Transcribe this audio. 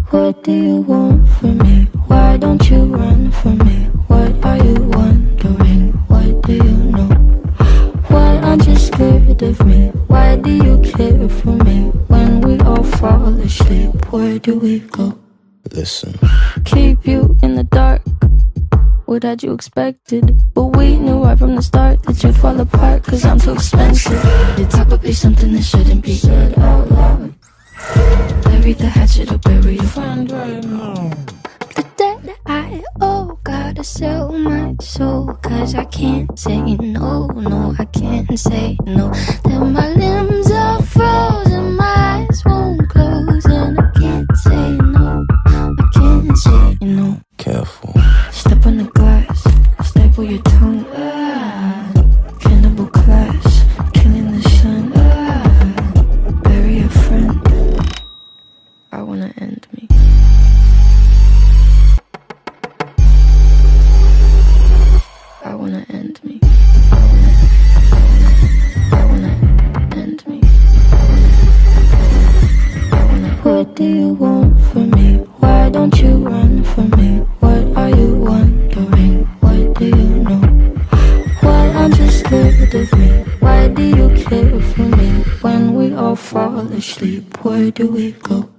What do you want from me? Why don't you run from me? What are you wondering? What do you know? Why aren't you scared of me? Why do you care for me? When we all fall asleep, where do we go? Listen. Keep you in the dark. What had you expected? But we knew right from the start that you'd fall apart, cause I'm too expensive. The top would be something that shouldn't be said out loud. Bury the hatchet or bury your friend right now. The debt I owe, gotta sell my soul, cause I can't say no, no, I can't say no. Then my limbs are frozen, my eyes won't close, and I can't say no, I can't say no. Careful. Step on the glass, staple your tongue, cannibal class, killing the sun, bury a friend. I wanna end me. I wanna end me. I wanna end me. What do you want from me? Why don't you run from me? What are you wondering? What do you know? Why aren't you scared of me? Why do you care for me? When we all fall asleep, where do we go?